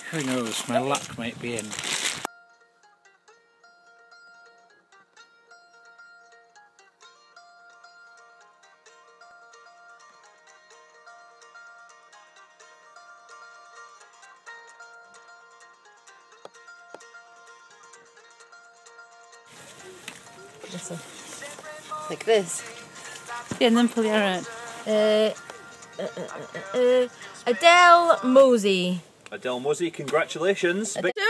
Who knows, my luck might be in. Like this. Yeah, and then pull your hair out. Adele Mosey. Adele Mosey, congratulations.